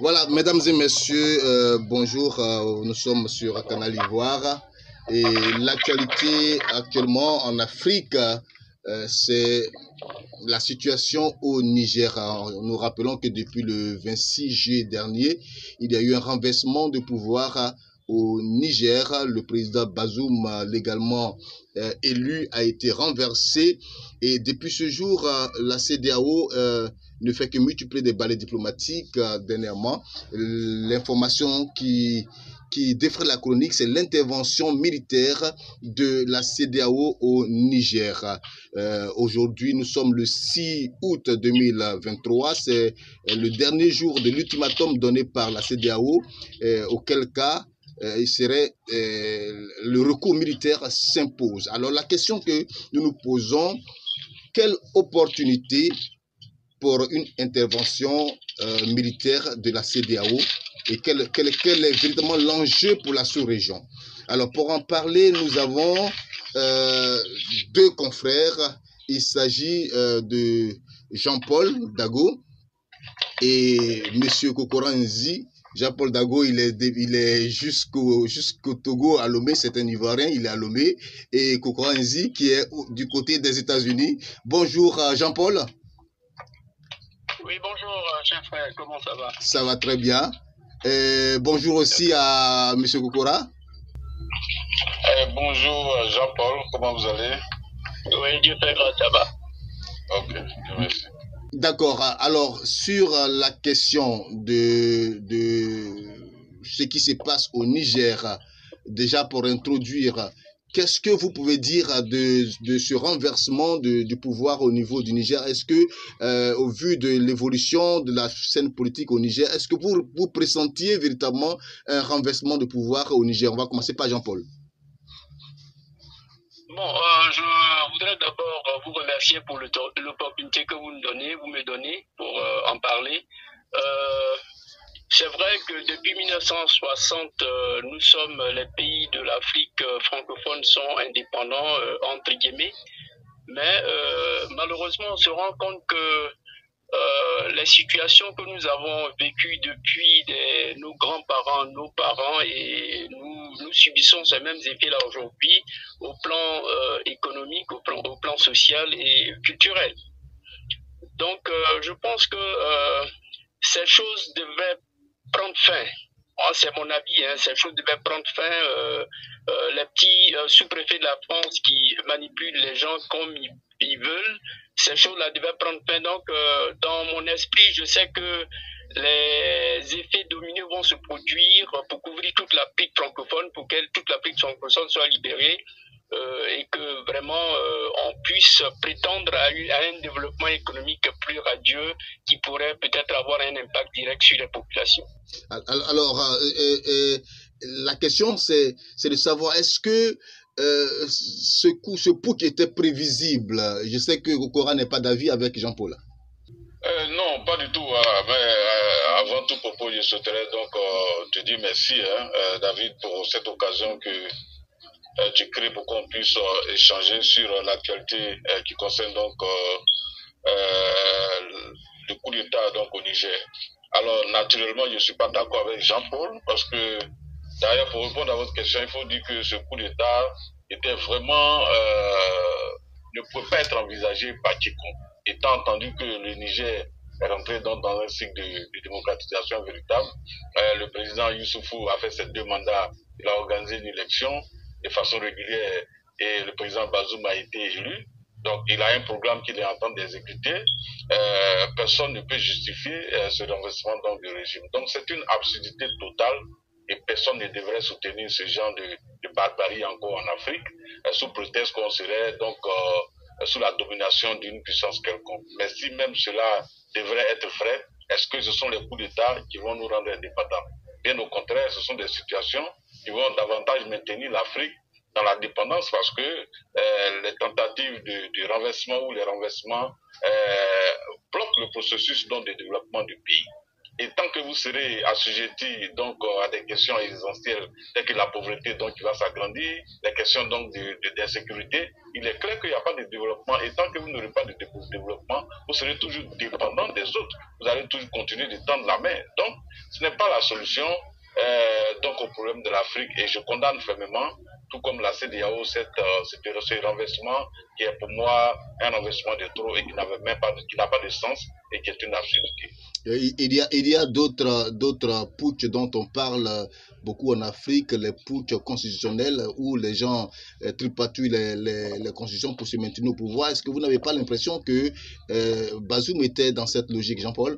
Voilà, mesdames et messieurs, bonjour, nous sommes sur Canal Ivoire et l'actualité actuellement en Afrique, c'est la situation au Niger. Nous rappelons que depuis le 26 juillet dernier, il y a eu un renversement de pouvoir au Niger. Le président Bazoum, légalement élu, a été renversé et depuis ce jour, la CEDEAO ne fait que multiplier des balais diplomatiques dernièrement. L'information qui défraie la chronique, c'est l'intervention militaire de la CEDEAO au Niger. Aujourd'hui, nous sommes le 6 août 2023. C'est le dernier jour de l'ultimatum donné par la CEDEAO, auquel cas il serait le recours militaire s'impose. Alors la question que nous nous posons, quelle opportunité pour une intervention militaire de la CEDEAO et quel est véritablement l'enjeu pour la sous-région? Alors pour en parler, nous avons deux confrères. Il s'agit de Jean-Paul Dago et M. Kokora Nzi. Jean-Paul Dago, il est jusqu'au Togo à Lomé, c'est un Ivoirien, il est à Lomé. Et Kokora Nzi qui est du côté des États-Unis. Bonjour Jean-Paul. Oui, bonjour, cher frère, comment ça va? Ça va très bien. Bonjour aussi à M. Kokora. Bonjour Jean-Paul, comment vous allez? Oui, Dieu fait grâce, ça va. Ok, merci. D'accord. Alors, sur la question de ce qui se passe au Niger, déjà pour introduire, qu'est-ce que vous pouvez dire de ce renversement du pouvoir au niveau du Niger? Est-ce que, au vu de l'évolution de la scène politique au Niger, est-ce que vous pressentiez véritablement un renversement de pouvoir au Niger? On va commencer par Jean-Paul. Bon, je voudrais d'abord vous remercier pour l'opportunité que vous me donnez pour en parler. C'est vrai que depuis 1960, nous sommes les pays de l'Afrique francophone sont indépendants, entre guillemets. Mais malheureusement, on se rend compte que les situations que nous avons vécues depuis nos grands-parents, nos parents, et nous subissons ces mêmes effets-là aujourd'hui au plan économique, au plan social et culturel. Donc, je pense que ces choses devaient prendre fin. C'est mon avis, hein, ces choses devaient prendre fin. Les petits sous-préfets de la France qui manipulent les gens comme ils veulent, ces choses-là devaient prendre fin. Donc, dans mon esprit, je sais que les effets dominés vont se produire pour couvrir toute l'Afrique francophone, pour que toute l'Afrique francophone soit libérée et que vraiment on puisse prétendre à un développement économique plus radieux qui pourrait peut-être avoir un impact direct sur les populations. Alors, la question, c'est de savoir, est-ce que ce coup qui était prévisible, je sais que Kokora n'est pas d'avis avec Jean-Paul. Non, pas du tout. Mais avant tout propos, je souhaiterais donc te dire merci, David, pour cette occasion que tu crées pour qu'on puisse échanger sur l'actualité qui concerne donc le coup d'État donc au Niger. Alors naturellement, je ne suis pas d'accord avec Jean-Paul parce que d'ailleurs, pour répondre à votre question, il faut dire que ce coup d'État était vraiment ne pouvait pas être envisagé par quiconque. Étant entendu que le Niger est rentré dans un cycle de démocratisation véritable, le président Youssoufou a fait ses 2 mandats, il a organisé une élection de façon régulière et le président Bazoum a été élu. Donc, il a un programme qu'il est en train d'exécuter. Personne ne peut justifier ce renversement donc, du régime. Donc, c'est une absurdité totale et personne ne devrait soutenir ce genre de barbarie encore en Afrique sous prétexte qu'on serait donc sous la domination d'une puissance quelconque. Mais si même cela devrait être vrai, est-ce que ce sont les coups d'État qui vont nous rendre indépendants? Bien au contraire, ce sont des situations qui vont davantage maintenir l'Afrique dans la dépendance parce que les tentatives de renversement ou les renversements bloquent le processus donc, de développement du pays. Et tant que vous serez assujetti donc à des questions essentielles telles que la pauvreté donc qui va s'agrandir, les questions donc d'insécurité, il est clair qu'il n'y a pas de développement. Et tant que vous n'aurez pas de développement, vous serez toujours dépendant des autres. Vous allez toujours continuer de tendre la main. Donc, ce n'est pas la solution donc au problème de l'Afrique. Et je condamne fermement, tout comme la CEDEAO, ce renversement qui est pour moi un renversement de trop et qui n'a pas de sens et qui est une absurdité. Il y a d'autres putsch dont on parle beaucoup en Afrique, les putsch constitutionnels où les gens tripatouillent les constitutions pour se maintenir au pouvoir. Est-ce que vous n'avez pas l'impression que Bazoum était dans cette logique, Jean-Paul?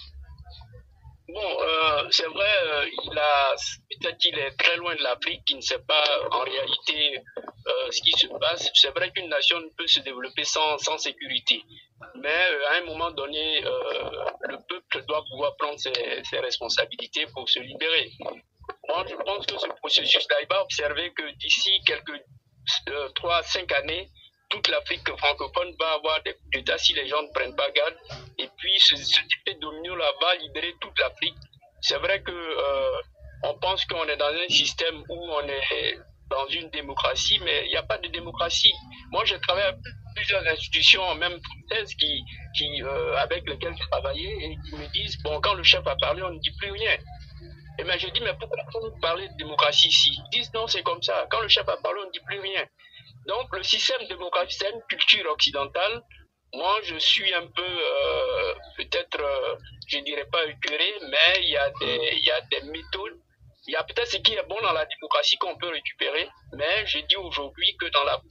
Bon, c'est vrai, peut-être qu'il est très loin de l'Afrique, qu'il ne sait pas en réalité ce qui se passe. C'est vrai qu'une nation ne peut se développer sans sécurité. Mais à un moment donné, le peuple doit pouvoir prendre ses responsabilités pour se libérer. Moi, je pense que ce processus-là, il va observer que d'ici quelques 3-5 années, toute l'Afrique francophone va avoir des coups d'État si les gens ne prennent pas garde. Et puis, ce type de domino-là va libérer toute l'Afrique. C'est vrai que on pense qu'on est dans un système où on est dans une démocratie, mais il n'y a pas de démocratie. Moi, j'ai travaillé avec plusieurs institutions, même françaises, avec lesquelles j'ai travaillé, et qui me disent, bon, quand le chef a parlé, on ne dit plus rien. Et bien, je dis, mais pourquoi vous parlez de démocratie ici? Ils disent, non, c'est comme ça. Quand le chef a parlé, on ne dit plus rien. Donc, le système démocratique, c'est une culture occidentale. Moi, je suis un peu, peut-être, je ne dirais pas écœuré, mais il y a des méthodes. Il y a peut-être ce qui est bon dans la démocratie qu'on peut récupérer, mais je dis aujourd'hui que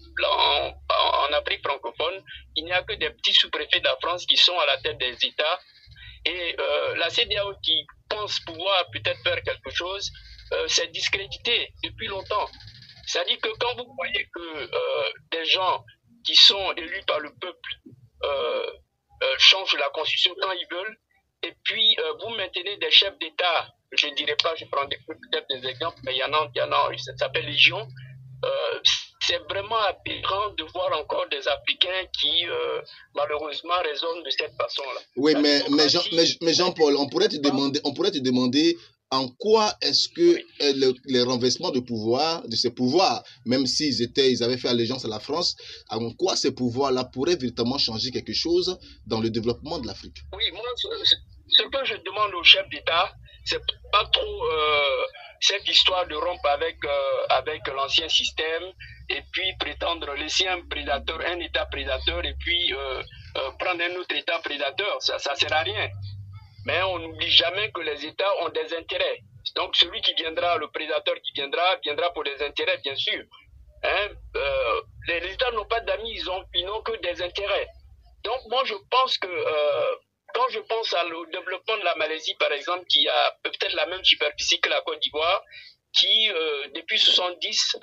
en Afrique francophone, il n'y a que des petits sous-préfets de la France qui sont à la tête des États. Et la CEDEAO qui pense pouvoir peut-être faire quelque chose, c'est discrédité depuis longtemps. C'est-à-dire que quand vous voyez que des gens qui sont élus par le peuple changent la constitution quand ils veulent, et puis vous maintenez des chefs d'État, je ne dirais pas, je prends peut-être des exemples, mais il y en a, ça s'appelle Légion. C'est vraiment aberrant de voir encore des Africains qui, malheureusement, raisonnent de cette façon-là. Oui, mais Jean-Paul, on pourrait te demander en quoi est-ce que les renversements de ces pouvoirs, même ils avaient fait allégeance à la France, en quoi ces pouvoirs-là pourraient véritablement changer quelque chose dans le développement de l'Afrique? Oui, moi, ce que je demande aux chefs d'État, c'est pas trop cette histoire de rompre avec l'ancien système et puis prétendre laisser un État prédateur et puis prendre un autre État prédateur. Ça sert à rien. Mais on n'oublie jamais que les États ont des intérêts. Donc celui qui viendra, le prédateur qui viendra pour des intérêts, bien sûr. Hein? Les États n'ont pas d'amis, ils n'ont que des intérêts. Donc moi je pense que quand je pense au développement de la Malaisie, par exemple, qui a peut-être la même superficie que la Côte d'Ivoire, qui depuis 70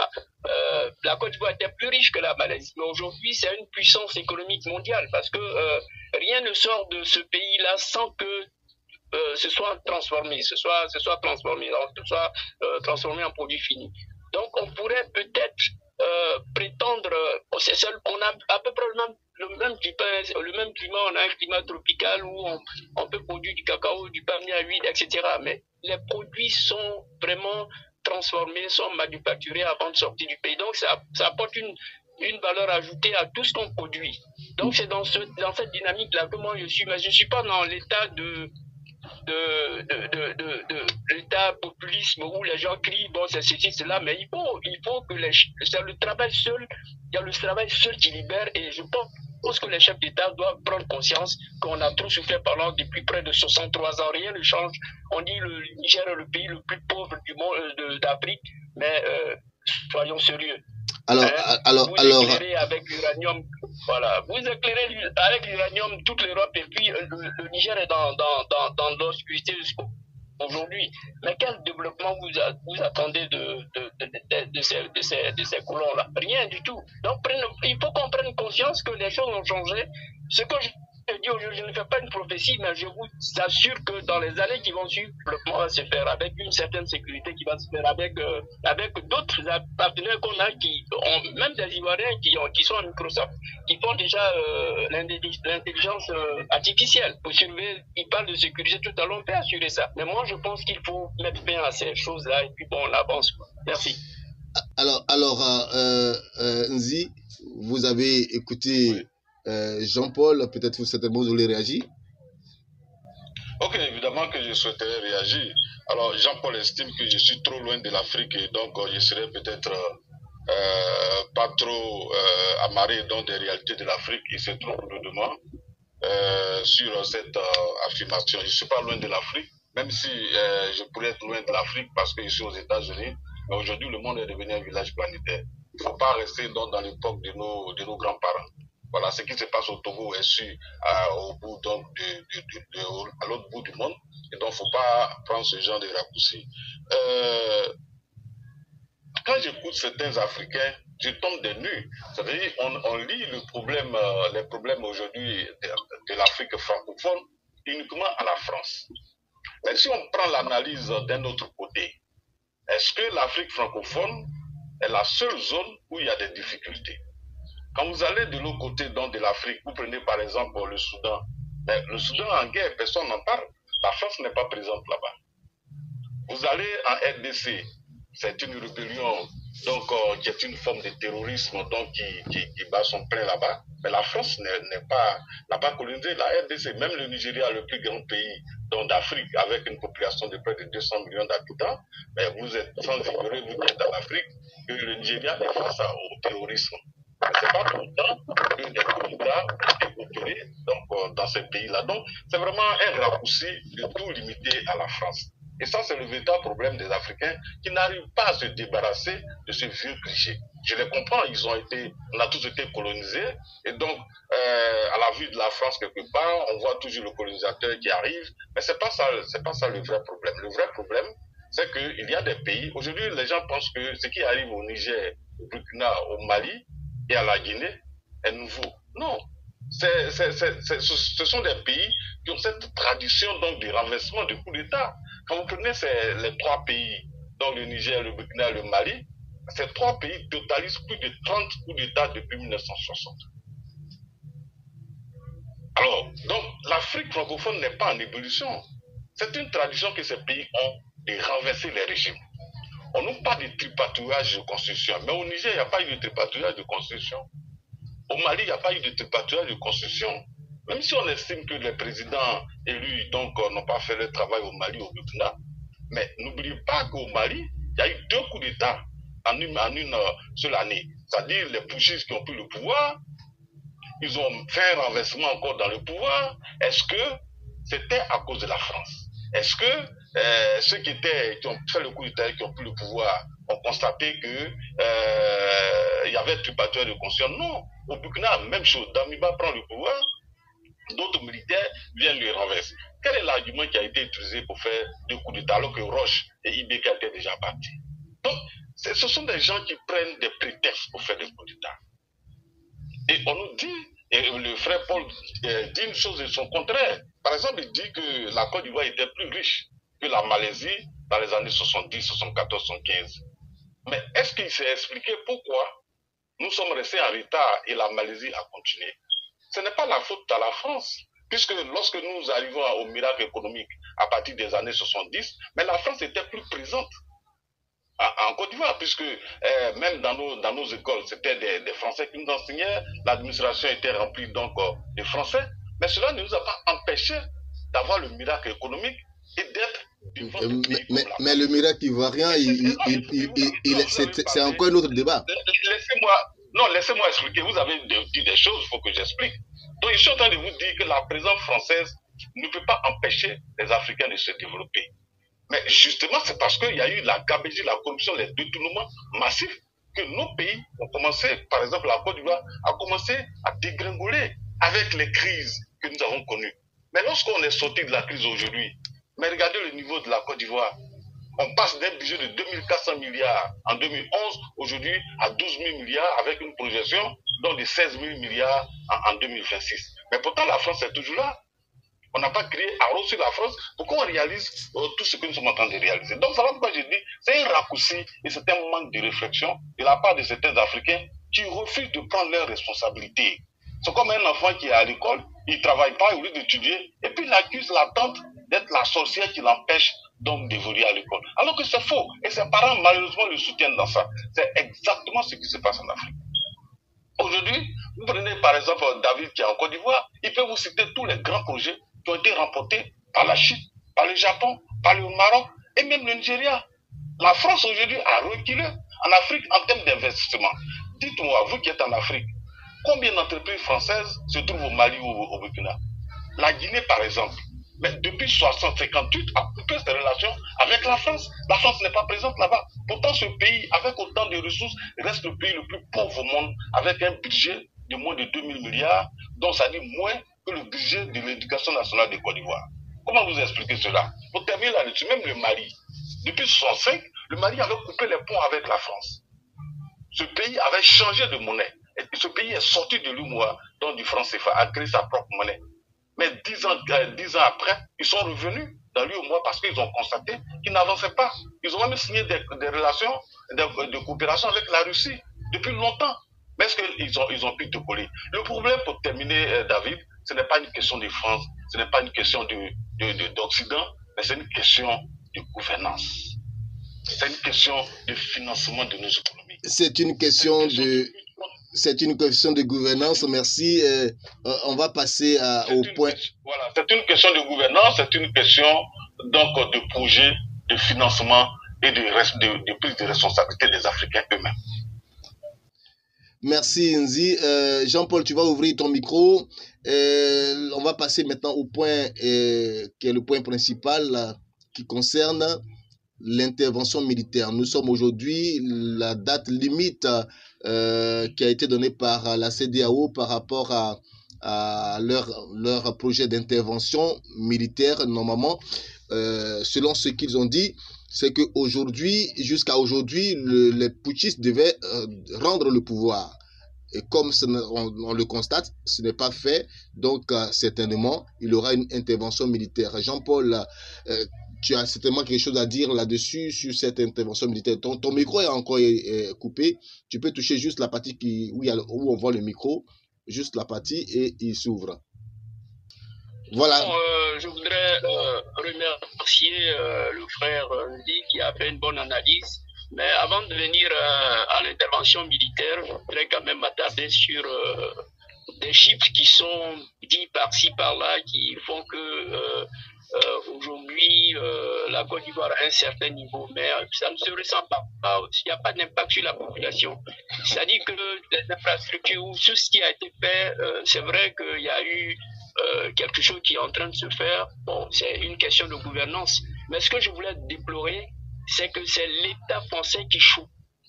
la Côte d'Ivoire était plus riche que la Malaisie. Mais aujourd'hui, c'est une puissance économique mondiale parce que rien ne sort de ce pays-là sans que ce soit transformé, transformé en produit fini. Donc, on pourrait peut-être prétendre, on a à peu près le même climat, on a un climat tropical où on peut produire du cacao, du palmier à huile, etc. Mais les produits sont vraiment transformés, sont manufacturés avant de sortir du pays. Donc, ça apporte une valeur ajoutée à tout ce qu'on produit. Donc, c'est dans cette dynamique-là que moi je suis. Mais je ne suis pas dans l'état de l'état populisme où les gens crient, bon, c'est ceci, cela, mais il faut que c'est le travail seul, il y a le travail seul qui libère, et je pense que les chefs d'État doivent prendre conscience qu'on a trop souffert par là depuis près de 63 ans, rien ne change. On dit le Niger est le pays le plus pauvre du monde, d'Afrique, mais soyons sérieux. Vous éclairez avec l'uranium, voilà. Vous éclairez avec l'uranium toute l'Europe et puis le Niger est dans l'obscurité aujourd'hui. Mais quel développement vous attendez de ces colons-là? Rien du tout. Donc il faut qu'on prenne conscience que les choses ont changé. Ce que je te dis aujourd'hui, je ne fais pas une prophétie, mais je vous assure que dans les années qui vont suivre, le développement va se faire avec une certaine sécurité qui va se faire avec d'autres partenaires qu'on a qui ont, même des Ivoiriens qui sont à Microsoft, qui font déjà l'intelligence artificielle. Pour surveiller, ils parlent de sécurité tout à l'heure, on peut assurer ça. Mais moi, je pense qu'il faut mettre fin à ces choses-là et puis bon, on avance. Merci. Alors Nzi, vous avez écouté Jean-Paul, peut-être certainement vous voulez réagir. Ok, évidemment que je souhaiterais réagir. Alors, Jean-Paul estime que je suis trop loin de l'Afrique et donc je serais peut-être pas trop amarré dans des réalités de l'Afrique. Il se trompe lourdement sur cette affirmation. Je ne suis pas loin de l'Afrique, même si je pourrais être loin de l'Afrique parce que je suis aux États-Unis. Mais aujourd'hui, le monde est devenu un village planétaire. Il ne faut pas rester dans l'époque de nos grands-parents. Voilà, ce qui se passe au Togo est su au bout donc à l'autre bout du monde. Et donc, il ne faut pas prendre ce genre de raccourcis. Quand j'écoute certains Africains, je tombe des nues. C'est-à-dire, on lit les problèmes aujourd'hui de l'Afrique francophone uniquement à la France. Mais si on prend l'analyse d'un autre côté, est-ce que l'Afrique francophone est la seule zone où il y a des difficultés? Quand vous allez de l'autre côté de l'Afrique, vous prenez par exemple le Soudan. Mais le Soudan en guerre, personne n'en parle. La France n'est pas présente là-bas. Vous allez en RDC, c'est une rébellion donc, qui est une forme de terrorisme donc, qui bat son plein là-bas. Mais la France n'a pas colonisé la RDC. Même le Nigeria, le plus grand pays d'Afrique, avec une population de près de 200 millions d'habitants, mais vous êtes sans ignorer, vous qui êtes en Afrique, que le Nigeria est face au terrorisme. Ce n'est pas pour autant que des coups d'État ont été opérés dans ces pays-là. Donc, c'est vraiment un raccourci de tout limiter à la France. Et ça, c'est le véritable problème des Africains qui n'arrivent pas à se débarrasser de ce vieux cliché. Je les comprends, on a tous été colonisés. Et donc, à la vue de la France quelque part, on voit toujours le colonisateur qui arrive. Mais c'est pas ça le vrai problème. Le vrai problème, c'est qu'il y a des pays. Aujourd'hui, les gens pensent que ce qui arrive au Niger, au Burkina, au Mali et à la Guinée est nouveau. Non. Ce sont des pays qui ont cette tradition donc de renversement de coups d'État. Quand vous prenez les trois pays, donc le Niger, le Burkina et le Mali, ces trois pays totalisent plus de 30 coups d'État depuis 1960. Alors, donc l'Afrique francophone n'est pas en ébullition. C'est une tradition que ces pays ont de renverser les régimes. On n'a pas de tripatouillage de constitution, mais au Niger, il n'y a pas eu de tripatouillage de constitution. Au Mali, il n'y a pas eu de tripatouillage de constitution. Même si on estime que les présidents élus n'ont pas fait le travail au Mali, au Burkina, mais n'oubliez pas qu'au Mali, il y a eu 2 coups d'État en une seule année. C'est-à-dire les putschistes qui ont pris le pouvoir, ils ont fait un renversement encore dans le pouvoir. Est-ce que c'était à cause de la France? Est-ce que ceux qui ont fait le coup d'État et qui ont pris le pouvoir ont constaté qu'il y avait tripatouillage de constitution? Non. Au Burkina, même chose. Damiba prend le pouvoir, d'autres militaires viennent le renverser. Quel est l'argument qui a été utilisé pour faire 2 coups d'État alors que Roche et Ibeka étaient déjà partis? Donc, ce sont des gens qui prennent des prétextes pour faire des coups d'État. Et on nous dit, et le frère Paul dit une chose de son contraire. Par exemple, il dit que la Côte d'Ivoire était plus riche que la Malaisie dans les années 70, 74, 75. Mais est-ce qu'il s'est expliqué pourquoi nous sommes restés en retard et la Malaisie a continué? Ce n'est pas la faute à la France, puisque lorsque nous arrivons au miracle économique à partir des années 70, mais la France était plus présente en Côte d'Ivoire, puisque même dans nos écoles, c'était des Français qui nous enseignaient, l'administration était remplie donc de Français, mais cela ne nous a pas empêchés d'avoir le miracle économique et d'être... Mais le miracle ivoirien, c'est encore un autre débat. Laissez-moi expliquer. Vous avez dit des choses, il faut que j'explique. Donc, je suis en train de vous dire que la présence française ne peut pas empêcher les Africains de se développer. Mais justement, c'est parce qu'il y a eu la gabegie, la corruption, les détournements massifs que nos pays ont commencé, par exemple la Côte d'Ivoire, a commencé à dégringoler avec les crises que nous avons connues. Mais lorsqu'on est sorti de la crise aujourd'hui, mais regardez le niveau de la Côte d'Ivoire. On passe d'un budget de 2400 milliards en 2011, aujourd'hui à 12 000 milliards avec une projection donc de 16 000 milliards en 2026. Mais pourtant, la France est toujours là. On n'a pas créé Haro sur la France. Pourquoi on réalise tout ce que nous sommes en train de réaliser? Donc voilà pourquoi je dis, c'est un raccourci et c'est un manque de réflexion de la part de certains Africains qui refusent de prendre leurs responsabilités. C'est comme un enfant qui est à l'école, il ne travaille pas, au lieu d'étudier, et puis il accuse la tante d'être la sorcière qui l'empêche donc d'évoluer à l'école. Alors que c'est faux. Et ses parents, malheureusement, le soutiennent dans ça. C'est exactement ce qui se passe en Afrique. Aujourd'hui, vous prenez par exemple David qui est en Côte d'Ivoire, il peut vous citer tous les grands projets qui ont été remportés par la Chine, par le Japon, par le Maroc et même le Nigeria. La France aujourd'hui a reculé en Afrique en termes d'investissement. Dites-moi, vous qui êtes en Afrique, combien d'entreprises françaises se trouvent au Mali ou au Burkina? La Guinée, par exemple, mais depuis 1958, a coupé ses relations avec la France. La France n'est pas présente là-bas. Pourtant, ce pays, avec autant de ressources, reste le pays le plus pauvre au monde, avec un budget de moins de 2000 milliards, dont ça dit moins que le budget de l'éducation nationale de Côte d'Ivoire. Comment vous expliquer cela? Pour terminer là-dessus, même le Mali, depuis 1965, le Mali avait coupé les ponts avec la France. Ce pays avait changé de monnaie. Et ce pays est sorti de l'UMOA, donc du franc CFA, a créé sa propre monnaie. Mais 10 ans après, ils sont revenus dans l'UMOA parce qu'ils ont constaté qu'ils n'avançaient pas. Ils ont même signé des relations de coopération avec la Russie depuis longtemps. Mais est-ce qu'ils ont pu te coller? Le problème, pour terminer, David, ce n'est pas une question de France, ce n'est pas une question d'Occident, mais c'est une question de gouvernance. C'est une question de financement de nos économies. C'est une question de gouvernance. Merci. On va passer au point. Voilà, c'est une question de gouvernance, c'est une question donc de projet, de financement et de prise de responsabilité des Africains eux-mêmes. Merci Nzi. Jean-Paul, tu vas ouvrir ton micro. On va passer maintenant au point qui est le point principal qui concerne l'intervention militaire. Nous sommes aujourd'hui, la date limite qui a été donnée par la CEDEAO par rapport à leur projet d'intervention militaire. Normalement, selon ce qu'ils ont dit, c'est qu'aujourd'hui, jusqu'à aujourd'hui, les putschistes devaient rendre le pouvoir. Et comme on le constate, ce n'est pas fait. Donc, certainement, il y aura une intervention militaire. Jean-Paul, tu as certainement quelque chose à dire là-dessus, sur cette intervention militaire. Ton micro est encore coupé. Tu peux toucher juste la partie où on voit le micro, juste la partie, et il s'ouvre. Voilà. Bon, je voudrais remercier le frère Nzi qui a fait une bonne analyse. Mais avant de venir à l'intervention militaire, je voudrais quand même m'attarder sur des chiffres qui sont dits par-ci, par-là, qui font que aujourd'hui, la Côte d'Ivoire a un certain niveau, mais ça ne se ressent pas. Il n'y a pas d'impact sur la population. C'est-à-dire que les infrastructures, tout ce qui a été fait, c'est vrai qu'il y a eu quelque chose qui est en train de se faire. Bon, c'est une question de gouvernance. Mais ce que je voulais déplorer, c'est que c'est l'État français qui choue.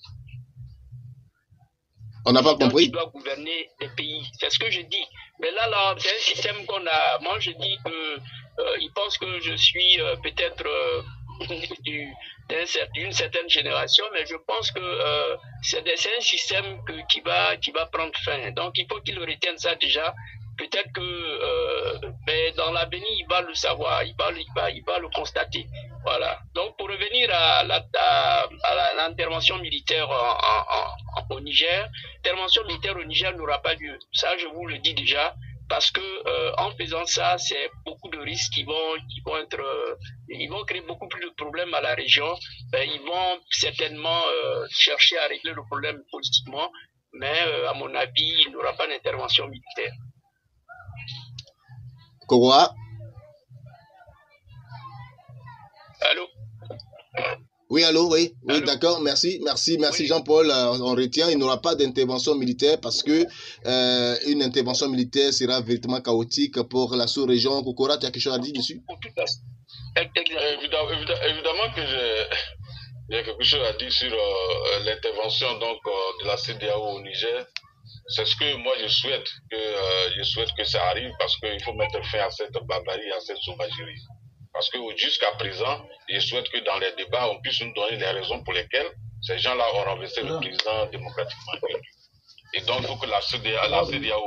On n'a pas compris. Qui doit gouverner les pays. C'est ce que je dis. Mais là, c'est un système qu'on a. Moi, je dis que ils pensent que je suis peut-être d'une certaine génération, mais je pense que c'est un système qui va prendre fin. Donc, il faut qu'ils retiennent ça déjà. Peut-être que dans l'avenir, il va le savoir, il va le constater. Voilà. Donc, pour revenir à l'intervention militaire au Niger, l'intervention militaire au Niger n'aura pas lieu. Ça, je vous le dis déjà, parce que en faisant ça, c'est beaucoup de risques qui vont créer beaucoup plus de problèmes à la région. Ils vont certainement chercher à régler le problème politiquement, mais à mon avis, il n'y aura pas d'intervention militaire. Koroa. Allô? Oui, allô, oui, d'accord, merci oui. Jean-Paul, on retient, il n'y aura pas d'intervention militaire parce que une intervention militaire sera véritablement chaotique pour la sous-région. Kokora, tu as quelque chose à dire dessus? Évidemment que j'ai quelque chose à dire sur l'intervention de la CEDEAO au Niger. C'est ce que moi je souhaite que ça arrive parce qu'il faut mettre fin à cette barbarie, à cette sauvagerie. Parce que jusqu'à présent, je souhaite que dans les débats, on puisse nous donner les raisons pour lesquelles ces gens-là ont renversé le président démocratiquement élu. Et donc, il faut que la CEDEAO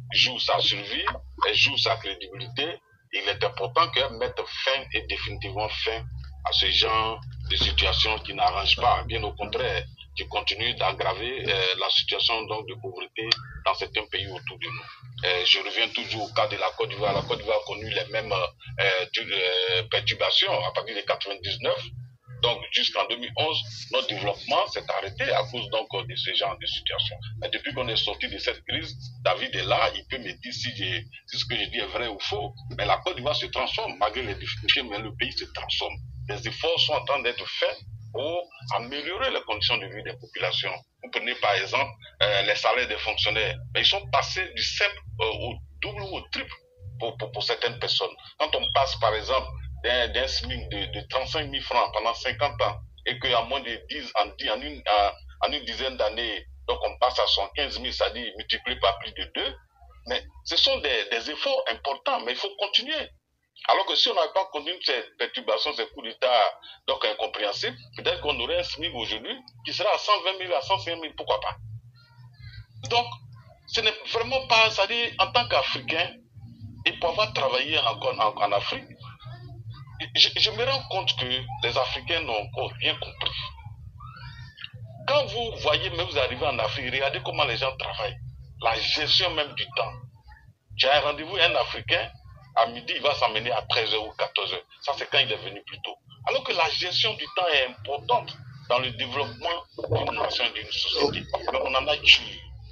joue sa survie, elle joue sa crédibilité. Il est important qu'elle mette fin et définitivement fin à ce genre de situation qui n'arrange pas, bien au contraire, qui continue d'aggraver la situation donc de pauvreté dans certains pays autour de nous. Je reviens toujours au cas de la Côte d'Ivoire. La Côte d'Ivoire a connu les mêmes perturbations à partir de 99. Donc jusqu'en 2011, notre développement s'est arrêté à cause donc de ce genre de situation. Mais depuis qu'on est sorti de cette crise, David est là, il peut me dire si ce que je dis est vrai ou faux. Mais la Côte d'Ivoire se transforme, malgré les difficultés, mais le pays se transforme. Les efforts sont en train d'être faits pour améliorer les conditions de vie des populations. Vous prenez par exemple les salaires des fonctionnaires, mais ils sont passés du simple au double ou au triple pour certaines personnes. Quand on passe par exemple d'un SMIC de 35 000 francs pendant 50 ans et qu'en moins de 10, en une dizaine d'années, donc on passe à 75 000, c'est-à-dire multiplié par plus de 2, mais ce sont des efforts importants, mais il faut continuer. Alors que si on n'avait pas continué ces perturbations, ces coups d'État donc incompréhensibles, peut-être qu'on aurait un SMIC aujourd'hui qui sera à 120 000, à 105 000, pourquoi pas. Donc, ce n'est vraiment pas, c'est-à-dire en tant qu'Africain, et pour avoir travaillé en Afrique, je me rends compte que les Africains n'ont encore rien compris. Quand vous voyez, même vous arrivez en Afrique, regardez comment les gens travaillent. La gestion même du temps. J'ai un rendez-vous, un Africain, à midi, il va s'amener à 13h ou 14h. Ça, c'est quand il est venu plus tôt. Alors que la gestion du temps est importante dans le développement d'une nation et d'une société. Mais on en a tué.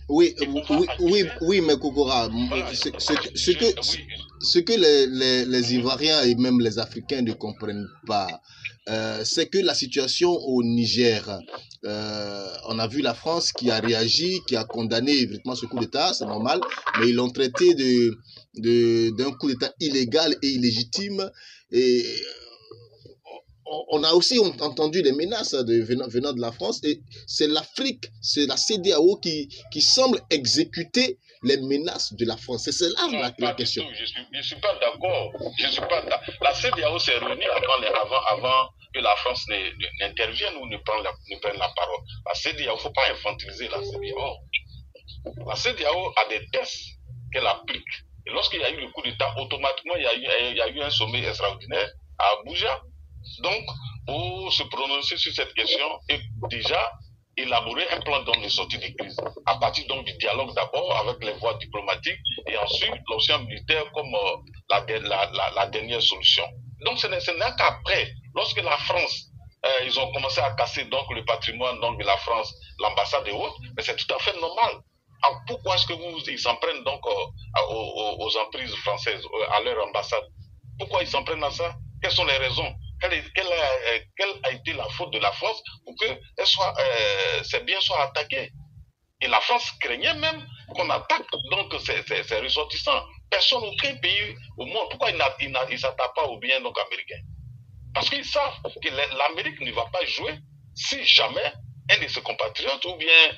Oui, mais Kokora, voilà, ce que les Ivoiriens et même les Africains ne comprennent pas, c'est que la situation au Niger, on a vu la France qui a réagi, qui a condamné évidemment ce coup d'État, c'est normal, mais ils l'ont traité d'un coup d'État illégal et illégitime. Et on a aussi entendu des menaces venant de la France, et c'est l'Afrique, c'est la CEDEAO qui semble exécuter les menaces de la France. C'est là la question. Je ne suis pas d'accord. La CEDEAO s'est réunie avant que la France n'intervienne ou ne prenne la parole. La CEDEAO, il ne faut pas infantiliser la CEDEAO. La CEDEAO a des tests qu'elle applique. Et lorsqu'il y a eu le coup d'État, automatiquement, il y a eu un sommet extraordinaire à Abuja. Donc, pour se prononcer sur cette question et déjà élaborer un plan de sortie de crise à partir donc du dialogue d'abord avec les voies diplomatiques et ensuite l'option militaire comme la dernière solution. Donc, ce n'est qu'après, lorsque la France, ils ont commencé à casser donc le patrimoine donc, de la France, l'ambassade et autres, mais c'est tout à fait normal. Alors, pourquoi est-ce qu'ils s'en prennent donc aux emprises françaises, à leur ambassade? Pourquoi ils s'en prennent à ça? Quelles sont les raisons? Quelle a été la faute de la France pour que ces biens soient attaqués? Et la France craignait même qu'on attaque donc ces ressortissants. Personne, aucun pays au monde, pourquoi ils ne s'attaquent pas aux biens donc américains? Parce qu'ils savent que l'Amérique ne va pas jouer si jamais un de ses compatriotes ou bien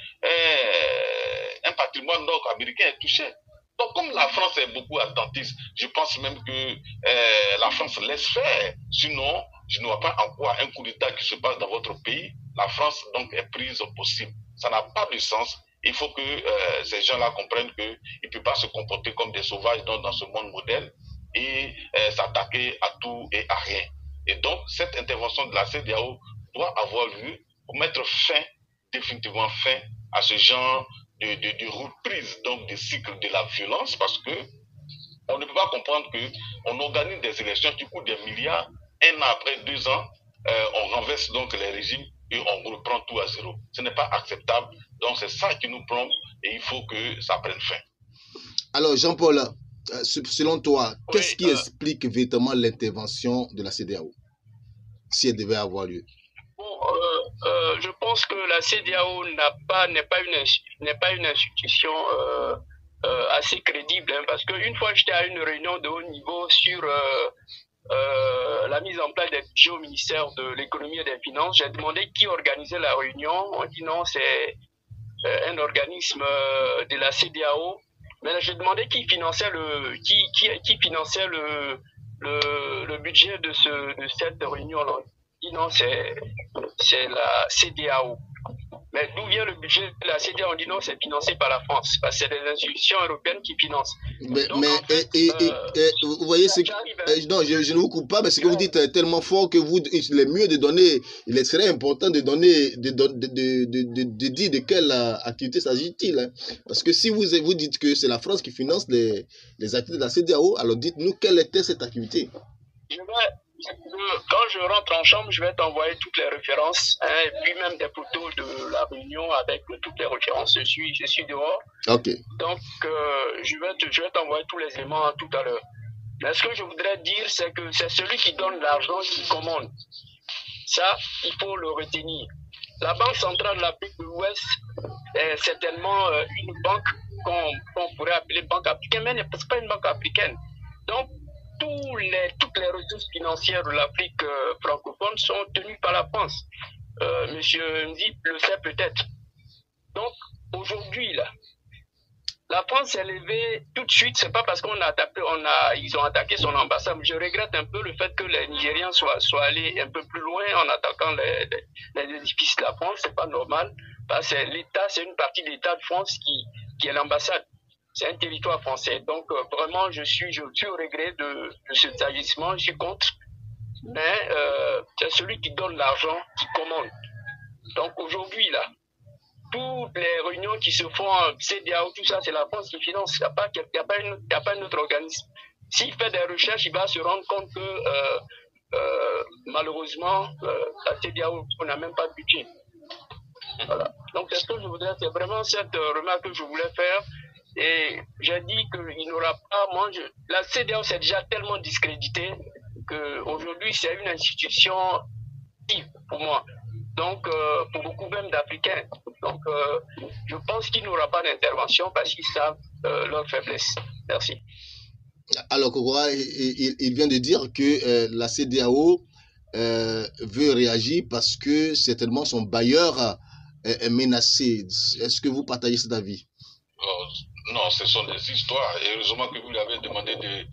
un patrimoine donc américain est touché. Donc, comme la France est beaucoup attentiste, je pense même que la France laisse faire. Sinon, je ne vois pas en quoi un coup d'État qui se passe dans votre pays, la France donc est prise au possible. Ça n'a pas de sens. Il faut que ces gens-là comprennent qu'ils ne peuvent pas se comporter comme des sauvages dans ce monde moderne et s'attaquer à tout et à rien. Et donc, cette intervention de la CEDEAO doit avoir lieu pour mettre définitivement fin à ce genre de reprise donc des cycles de la violence, parce que on ne peut pas comprendre que on organise des élections qui coûtent des milliards, 1 an après, 2 ans, on renverse donc les régimes et on reprend tout à zéro. Ce n'est pas acceptable. Donc c'est ça qui nous plombe et il faut que ça prenne fin. Alors Jean-Paul, selon toi, qu'est-ce qui explique véritablement l'intervention de la CEDEAO, si elle devait avoir lieu? Je pense que la CEDEAO n'est pas une institution assez crédible, hein, parce qu'une fois j'étais à une réunion de haut niveau sur la mise en place des budgets au ministère de l'économie et des finances. J'ai demandé qui organisait la réunion. On dit non, c'est un organisme de la CEDEAO. Mais j'ai demandé qui finançait le budget de cette réunion-là. Non, c'est la CEDEAO. Mais d'où vient le budget de la CEDEAO? On dit non, c'est financé par la France, parce que c'est des institutions européennes qui financent. Donc, en fait, vous voyez, non, je ne vous coupe pas, mais ce que vous dites est tellement fort que il est mieux de donner, il serait important de donner, de dire de quelle activité s'agit-il. Hein. Parce que si vous dites que c'est la France qui finance les activités de la CEDEAO, alors dites-nous quelle était cette activité. Quand je rentre en chambre, je vais t'envoyer toutes les références, hein, et puis même des photos de la réunion avec toutes les références. Je suis dehors. Ok. Donc, je vais t'envoyer tous les éléments tout à l'heure. Mais ce que je voudrais dire, c'est que c'est celui qui donne l'argent qui commande. Ça, il faut le retenir. La Banque centrale de l'Afrique de l'Ouest est certainement une banque qu'on pourrait appeler banque africaine, mais ce n'est pas une banque africaine. Donc, toutes les ressources financières de l'Afrique francophone sont tenues par la France. Monsieur Nzip le sait peut-être. Donc, aujourd'hui, là, la France s'est levée tout de suite. C'est pas parce ils ont attaqué son ambassade. Je regrette un peu le fait que les Nigériens soient allés un peu plus loin en attaquant les édifices de la France. C'est pas normal. Parce que l'État, c'est une partie de l'État de France qui est l'ambassade. C'est un territoire français. Donc, vraiment, je suis au regret de cet agissement. Je suis contre. Mais c'est celui qui donne l'argent qui commande. Donc, aujourd'hui, là, toutes les réunions qui se font en CEDEAO, tout ça, c'est la France qui finance. Il n'y a pas un autre organisme. S'il fait des recherches, il va se rendre compte que, malheureusement, la CEDEAO, on n'a même pas de budget. Voilà. Donc, c'est ce que je voudrais, c'est vraiment cette remarque que je voulais faire. Et j'ai dit qu'il n'aura pas, la CEDEAO c'est déjà tellement discrédité qu'aujourd'hui c'est une institution pour moi. Donc, pour beaucoup même d'Africains. Donc, je pense qu'il n'y aura pas d'intervention parce qu'ils savent leur faiblesse. Merci. Alors, Kokora, il vient de dire que la CEDEAO veut réagir parce que certainement son bailleur est menacé. Est-ce que vous partagez cet avis? Non, ce sont des histoires. Et heureusement que vous lui avez demandé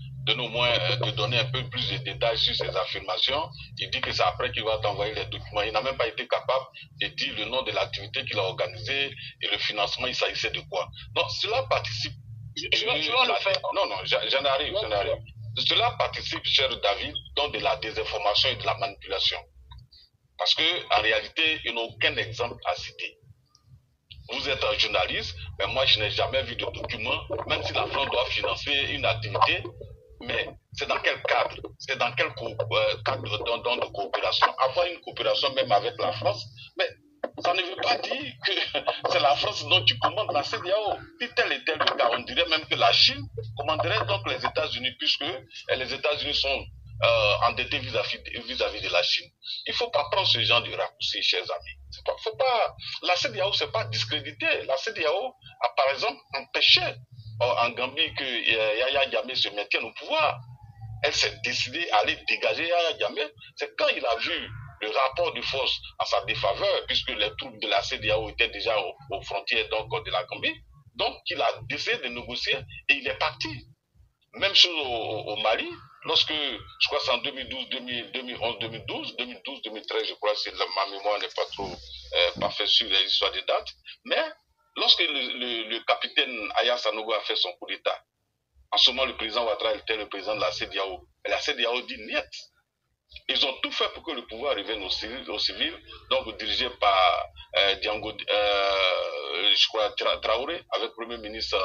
de donner un peu plus de détails sur ces affirmations. Il dit que c'est après qu'il va t'envoyer les documents. Il n'a même pas été capable de dire le nom de l'activité qu'il a organisée et le financement, il s'agissait de quoi. Donc, cela participe. Je vais le faire. Non, j'en arrive. Cela participe, cher David, dans de la désinformation et de la manipulation. Parce que, en réalité, il n'y a aucun exemple à citer. Vous êtes un journaliste, mais moi je n'ai jamais vu de document, même si la France doit financer une activité, mais c'est dans quel cadre? C'est dans quel cadre de coopération? Avoir une coopération même avec la France, mais ça ne veut pas dire que c'est la France dont tu commandes la CEDEAO. Si tel était le cas, on dirait même que la Chine commanderait donc les États-Unis, puisque les États-Unis sont endettés vis-à-vis de la Chine. Il ne faut pas prendre ce genre de raccourci, chers amis. La CEDEAO, c'est pas discrédité. La CEDEAO a par exemple empêché en Gambie que Yaya Jammeh se maintienne au pouvoir. Elle s'est décidée à aller dégager Yaya Jammeh. C'est quand il a vu le rapport de force en sa défaveur, puisque les troupes de la CEDEAO étaient déjà aux frontières donc, de la Gambie. Donc, il a décidé de négocier et il est parti. Même chose au Mali, lorsque, je crois que c'est en 2011, 2012, 2013, je crois, si ma mémoire n'est pas trop parfaite sur les histoires des dates, mais lorsque le capitaine Aya Sanogo a fait son coup d'État, en ce moment, le président Ouattara était le président de la CEDEAO. Et la CEDEAO dit niet. Ils ont tout fait pour que le pouvoir revienne aux civils, donc dirigé par Diango, je crois, Traoré, avec le premier ministre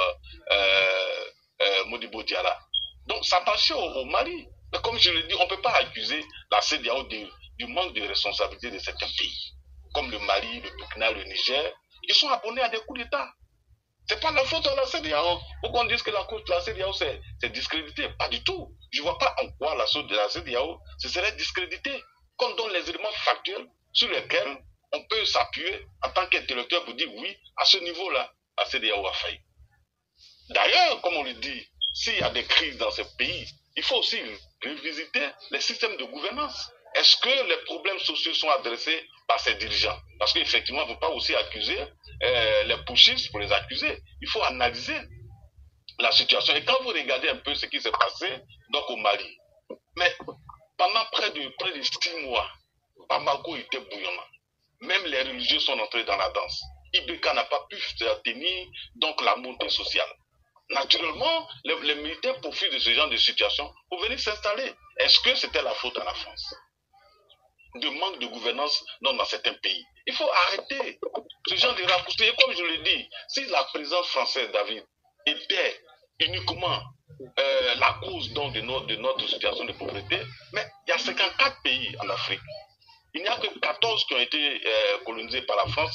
Modibo Diarra. Donc, ça passait au Mali. Mais comme je le dis, on ne peut pas accuser la CEDEAO du manque de responsabilité de certains pays, comme le Mali, le Burkina, le Niger. Ils sont abonnés à des coups d'État. Ce n'est pas la faute de la CEDEAO. Pour qu'on dise que la CEDEAO c'est discrédité. Pas du tout. Je ne vois pas en quoi la CEDEAO ce serait discrédité. Qu'on donne les éléments factuels sur lesquels on peut s'appuyer en tant qu'intellectuel pour dire oui, à ce niveau-là, la CEDEAO a failli. D'ailleurs, comme on le dit, s'il y a des crises dans ce pays, il faut aussi revisiter les systèmes de gouvernance. Est-ce que les problèmes sociaux sont adressés par ces dirigeants? Parce qu'effectivement, il ne faut pas aussi accuser les pushistes pour les accuser. Il faut analyser la situation. Et quand vous regardez un peu ce qui s'est passé donc au Mali, mais pendant près de 6 mois, Bamako était bouillonnant. même les religieux sont entrés dans la danse. Ibeka n'a pas pu tenir donc la montée sociale. Naturellement, les militaires profitent de ce genre de situation pour venir s'installer. Est-ce que c'était la faute à la France de manque de gouvernance dans certains pays? Il faut arrêter ce genre de raccourcis. Et comme je l'ai dit, si la présence française, David, était uniquement la cause donc, de notre situation de pauvreté, mais il y a 54 pays en Afrique. Il n'y a que 14 qui ont été colonisés par la France,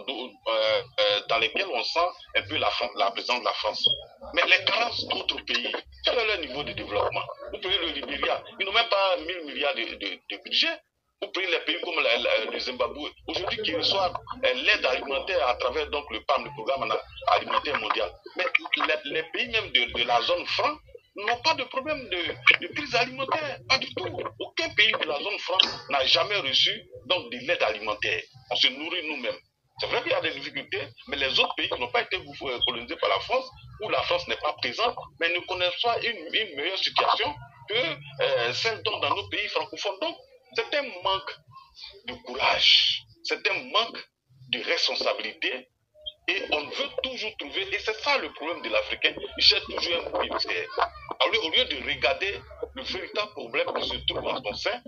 dans lesquels on sent un peu la présence de la France. Mais les 40 autres pays, quel est leur niveau de développement? Vous prenez le Libéria, ils n'ont même pas 1000 milliards de budget. Vous prenez les pays comme le Zimbabwe, aujourd'hui qui reçoivent l'aide alimentaire à travers donc, le PAM, le programme alimentaire mondial. Mais les pays même de la zone franc n'ont pas de problème de crise alimentaire, pas du tout. Aucun pays de la zone franc n'a jamais reçu donc, de l'aide alimentaire. On se nourrit nous-mêmes. C'est vrai qu'il y a des difficultés, mais les autres pays qui n'ont pas été colonisés par la France, où la France n'est pas présente, mais ne connaissent pas une meilleure situation que celle dans nos pays francophones. Donc, c'est un manque de courage, c'est un manque de responsabilité. Et on veut toujours trouver, et c'est ça le problème de l'Africain, il cherche toujours un bouc émissaire. Au lieu de regarder le véritable problème qui se trouve en son sein,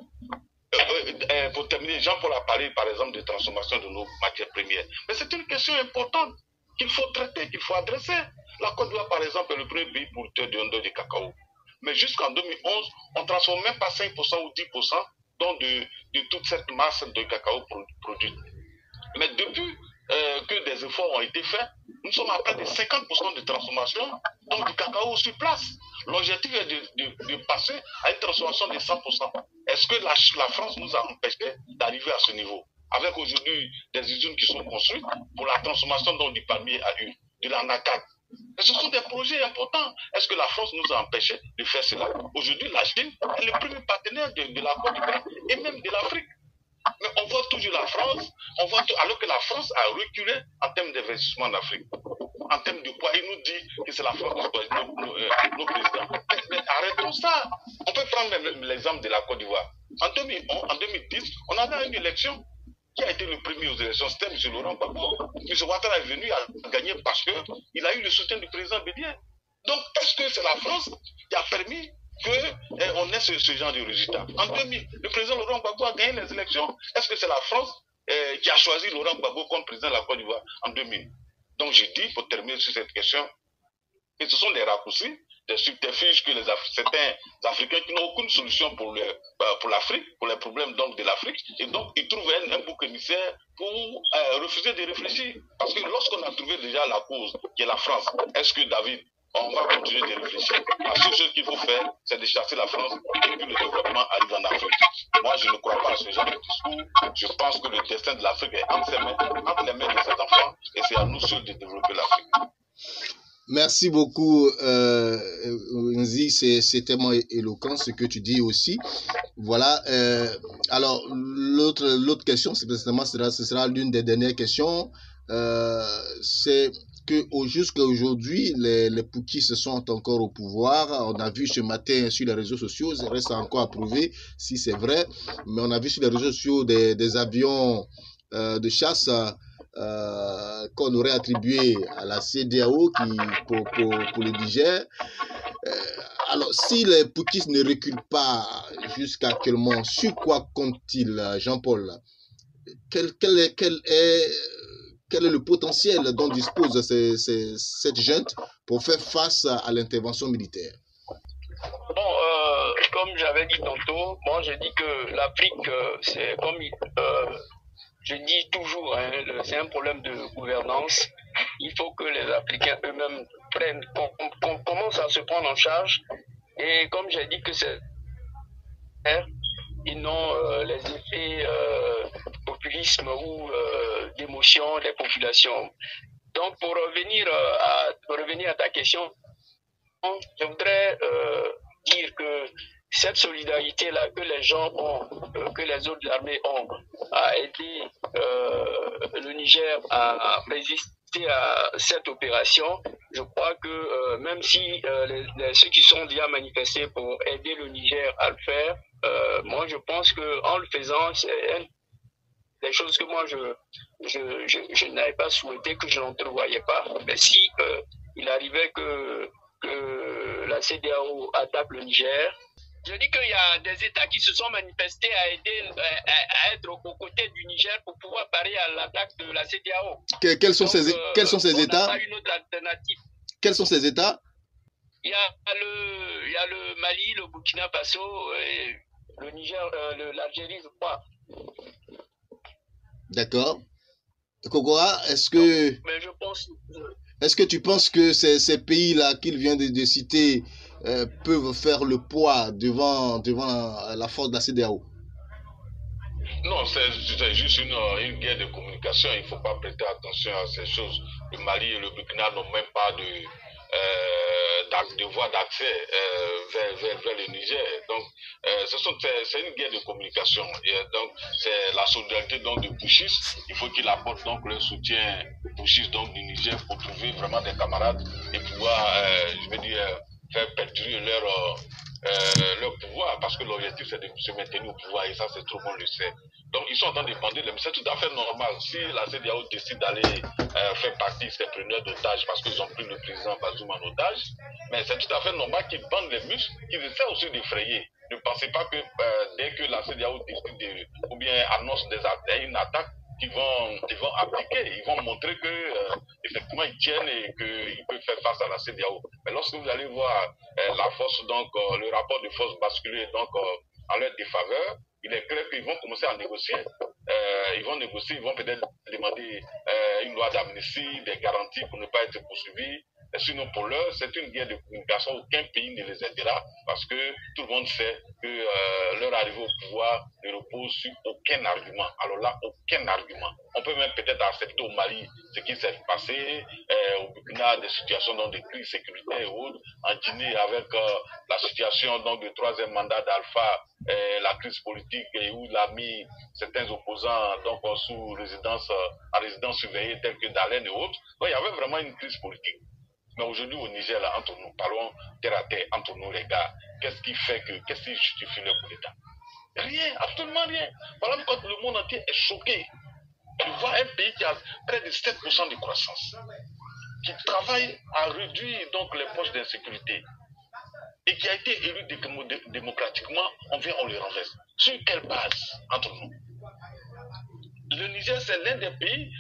pour terminer, Jean-Paul a parlé par exemple de transformation de nos matières premières. Mais c'est une question importante qu'il faut traiter, qu'il faut adresser. La Côte d'Ivoire par exemple est le premier pays producteur de cacao. Mais jusqu'en 2011, on ne transforme même pas 5% ou 10% donc de toute cette masse de cacao produite. Mais depuis que des efforts ont été faits, nous sommes à près de 50% de transformation donc du cacao sur place. L'objectif est de passer à une transformation de 100%. Est-ce que la France nous a empêchés d'arriver à ce niveau? Avec aujourd'hui des usines qui sont construites pour la transformation donc, du palmier à huile, de l'anacarde. Mais ce sont des projets importants. Est-ce que la France nous a empêchés de faire cela? Aujourd'hui, la Chine est le premier partenaire de la Côte d'Ivoire et même de l'Afrique. Mais on voit toujours la France, alors que la France a reculé en termes d'investissement en Afrique. En termes de quoi il nous dit que c'est la France qui choisit nos présidents. Mais arrêtons ça. On peut prendre même l'exemple de la Côte d'Ivoire. En 2010, on avait une élection qui a été le premier aux élections, c'était M. Laurent Gbagbo. M. Ouattara est venu à gagner parce qu'il a eu le soutien du président Bédier. Donc, est-ce que c'est la France qui a permis qu'on ait ce genre de résultat? En 2000, le président Laurent Gbagbo a gagné les élections. Est-ce que c'est la France qui a choisi Laurent Gbagbo comme président de la Côte d'Ivoire en 2000? Donc, je dis, pour terminer sur cette question, que ce sont des raccourcis, des subterfuges que certains Africains qui n'ont aucune solution pour l'Afrique, pour les problèmes donc, de l'Afrique, et donc ils trouvent un bouc émissaire pour refuser de réfléchir. Parce que lorsqu'on a trouvé déjà la cause, qui est la France, est-ce que David, on va continuer de réfléchir? La seule chose qu'il faut faire, c'est de chasser la France et que le développement arrive en Afrique. Moi, je ne crois pas à ce genre de discours. Je pense que le destin de l'Afrique est entre les mains de ses enfants, et c'est à nous seuls de développer l'Afrique. Merci beaucoup, Nzi, c'est tellement éloquent ce que tu dis aussi. Voilà. Alors, l'autre question, ce sera l'une des dernières questions. C'est que jusqu'à aujourd'hui, les Pukis sont encore au pouvoir. On a vu ce matin sur les réseaux sociaux, il reste encore à prouver si c'est vrai, mais on a vu sur les réseaux sociaux des avions de chasse qu'on aurait attribué à la CEDEAO pour le Niger. Alors, si les Pukis ne reculent pas jusqu'à actuellement, sur quoi comptent-ils, Jean-Paul? Quel est le potentiel dont dispose cette junte pour faire face à l'intervention militaire? Bon, comme j'avais dit tantôt, moi je dis que l'Afrique, c'est comme je dis toujours, hein, c'est un problème de gouvernance. Il faut que les Africains eux-mêmes commencent à se prendre en charge. Et comme j'ai dit que c'est ils n'ont les effets populisme ou d'émotion des populations. Donc pour revenir à ta question, je voudrais dire que cette solidarité-là que les gens ont, que les autres de l'armée ont, a aidé le Niger à résister à cette opération. Je crois que même si ceux qui sont déjà manifestés pour aider le Niger à le faire, moi je pense qu'en le faisant, c'est des choses que moi je n'avais pas souhaité, que je n'entrevoyais pas. Mais si il arrivait que la CEDEAO attaque le Niger, je dis qu'il y a des États qui se sont manifestés à aider, à être aux côtés du Niger pour pouvoir parer à l'attaque de la CEDEAO. Quels sont ces États? On n'a pas une autre alternative. Quels sont ces États? Il y a le Mali, le Burkina Faso, et le Niger, l'Algérie, je crois. D'accord. Kokora, est-ce que tu penses que ces pays-là qu'il vient de citer peuvent faire le poids devant la force de la CEDEAO? Non, c'est juste une guerre de communication. Il ne faut pas prêter attention à ces choses. Le Mali et le Burkina n'ont même pas de voie d'accès vers le Niger. Donc, c'est une guerre de communication. Et donc, c'est la solidarité donc, de Pouchis. Il faut qu'ils apportent donc le soutien de Pouchis donc, du Niger pour trouver vraiment des camarades et pouvoir, faire perdurer leur pouvoir, parce que l'objectif c'est de se maintenir au pouvoir et ça c'est tout le monde le sait. Donc ils sont en train de bander, mais c'est tout à fait normal. Si la CEDEAO décide d'aller faire partie des preneurs d'otages parce qu'ils ont pris le président Bazoum en otage, mais c'est tout à fait normal qu'ils bandent les muscles, qu'ils essaient aussi d'effrayer. Ne pensez pas que dès que la CEDEAO décide ou bien annonce une attaque, ils vont appliquer, ils vont montrer que effectivement ils tiennent et qu'ils peuvent faire face à la CEDEAO. Mais lorsque vous allez voir la force, donc le rapport de force basculer donc en leur défaveur, il est clair qu'ils vont commencer à négocier. Ils vont peut-être demander une loi d'amnistie, des garanties pour ne pas être poursuivis. Sinon, pour l'heure, c'est une guerre de communication. Aucun pays ne les aidera parce que tout le monde sait que leur arrivée au pouvoir ne repose sur aucun argument. Alors là, aucun argument. On peut même peut-être accepter au Mali ce qui s'est passé, au Burkina, des situations donc, de crise sécuritaire et autres, en Guinée avec la situation donc, du troisième mandat d'Alpha, la crise politique et où il a mis certains opposants donc, sous résidence, en résidence surveillée telle que Dalen et autres. Donc il y avait vraiment une crise politique. Mais aujourd'hui au Niger, là, entre nous, parlons terre à terre, entre nous les gars, qu'est-ce qui justifie le coup d'État? Rien, absolument rien. Par exemple, quand le monde entier est choqué de voir un pays qui a près de 7% de croissance, qui travaille à réduire donc les poches d'insécurité et qui a été élu démocratiquement, on vient, on le renverse. Sur quelle base, entre nous? Le Niger, c'est l'un des pays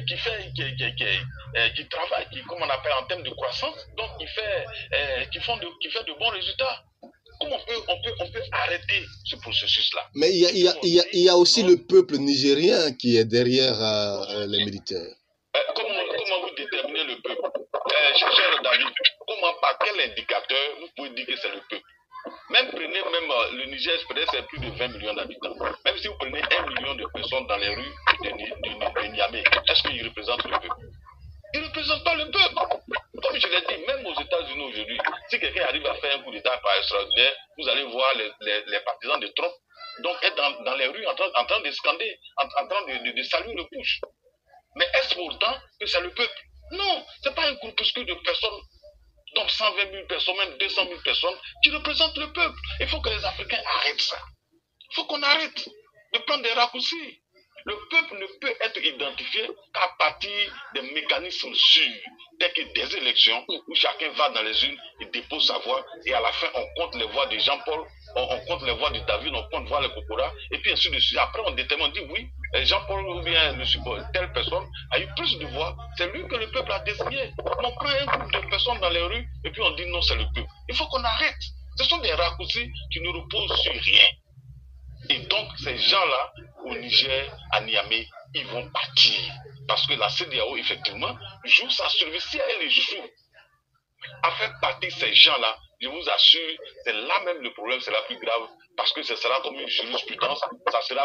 qui travaille, comme on appelle en termes de croissance, donc qui fait de bons résultats. Comment on peut arrêter ce processus-là? Mais il y a aussi le peuple nigérien qui est derrière les militaires. Comment vous déterminez le peuple? Cher David, par quel indicateur vous pouvez dire que c'est le peuple? Prenez le Niger, peut-être c'est plus de 20 millions d'habitants. Même si vous prenez 1 million de personnes dans les rues de Niamey, est-ce qu'ils représentent le peuple? Ils ne représentent pas le peuple. Comme je l'ai dit, même aux États-Unis aujourd'hui, si quelqu'un arrive à faire un coup d'État par extraordinaire, vous allez voir les partisans de Trump donc être dans les rues en train de scander, en train de saluer le push. Mais est-ce pourtant que c'est le peuple? Non, ce n'est pas un groupuscule de personnes. Donc 120 000 personnes, même 200 000 personnes qui représentent le peuple. Il faut que les Africains arrêtent ça. Il faut qu'on arrête de prendre des raccourcis. Le peuple ne peut être identifié qu'à partir des mécanismes sûrs, tels que des élections où chacun va dans les urnes et dépose sa voix et à la fin on compte les voix de Jean-Paul, on compte les voix de David, on compte voir les Kokora et puis ainsi de suite. Après on détermine, on dit oui, Jean-Paul ou bien telle personne a eu plus de voix, c'est lui que le peuple a désigné. On prend un groupe de personnes dans les rues et puis on dit non, c'est le peuple. Il faut qu'on arrête. Ce sont des raccourcis qui ne reposent sur rien. Et donc, ces gens-là, au Niger, à Niamey, ils vont partir. Parce que la CEDEAO, effectivement, joue sa survie. Si elle joue à faire partir ces gens-là, je vous assure, c'est là même le problème, c'est la plus grave. Parce que ce sera comme une jurisprudence, ça sera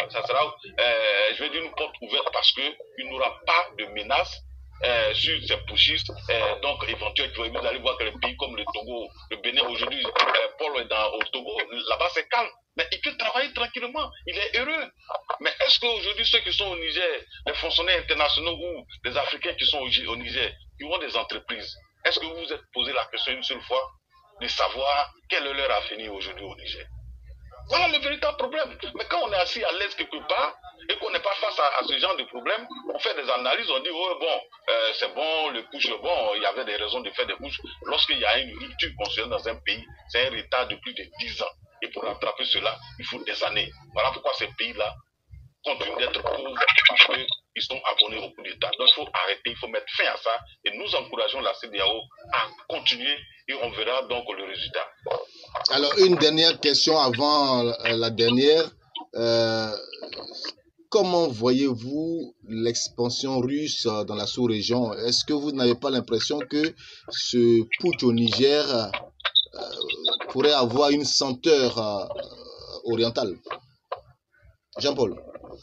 une porte ouverte parce qu'il n'y aura pas de menace sur ces pushistes, donc éventuellement, vous allez voir que les pays comme le Togo, le Bénin aujourd'hui, Paul est au Togo, là-bas c'est calme, mais il peut travailler tranquillement, il est heureux. Mais est-ce qu'aujourd'hui ceux qui sont au Niger, les fonctionnaires internationaux ou les Africains qui sont au Niger, qui ont des entreprises, est-ce que vous vous êtes posé la question une seule fois de savoir quel est leur avenir aujourd'hui au Niger? Voilà le véritable problème. Mais quand on est assis à l'aise quelque part et qu'on n'est pas face à ce genre de problème, on fait des analyses, on dit, oh, bon, c'est bon, le push, bon, il y avait des raisons de faire des push. Lorsqu'il y a une rupture constitutionnelle dans un pays, c'est un retard de plus de 10 ans. Et pour rattraper cela, il faut des années. Voilà pourquoi ces pays-là continuent d'être pauvres parce qu'ils sont abonnés au coup d'État. Donc il faut arrêter, il faut mettre fin à ça. Et nous encourageons la CEDEAO à continuer et on verra donc le résultat. Alors, une dernière question avant la dernière. Comment voyez-vous l'expansion russe dans la sous-région? Est-ce que vous n'avez pas l'impression que ce putsch au Niger pourrait avoir une senteur orientale? Jean-Paul.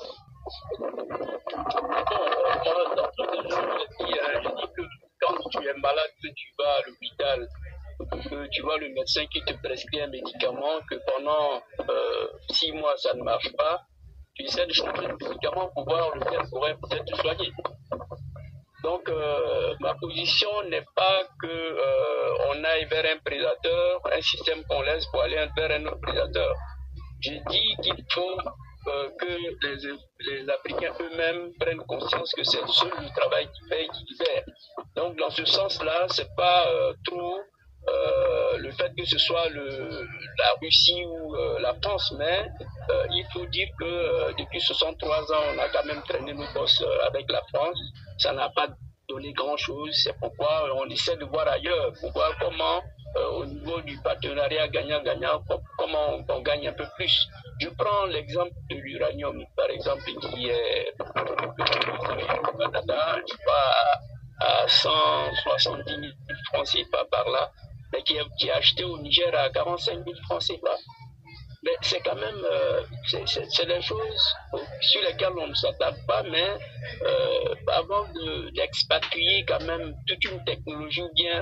Je dis que quand tu es malade, que tu vas à l'hôpital, que tu vois le médecin qui te prescrit un médicament, que pendant 6 mois ça ne marche pas, tu essaies de changer le médicament pour voir lequel pourrait peut-être te soigner. Donc ma position n'est pas que on aille vers un prédateur, un système qu'on laisse pour aller vers un autre prédateur. Je dis qu'il faut que les Africains eux-mêmes prennent conscience que c'est seul le travail qui paye, qui libère. Donc dans ce sens-là, c'est pas trop le fait que ce soit la Russie ou la France, mais il faut dire que depuis 63 ans, on a quand même traîné nos bosses avec la France. Ça n'a pas donné grand-chose. C'est pourquoi on essaie de voir ailleurs, pour voir comment, au niveau du partenariat gagnant-gagnant, comment on gagne un peu plus. Je prends l'exemple de l'uranium, par exemple, qui est au Canada, je sais pas, à 170 000 francs CFA par là, mais qui est acheté au Niger à 45 000 francs CFA. Mais c'est quand même, c'est des choses sur lesquelles on ne s'attarde pas, mais avant d'expatrier quand même toute une technologie ou bien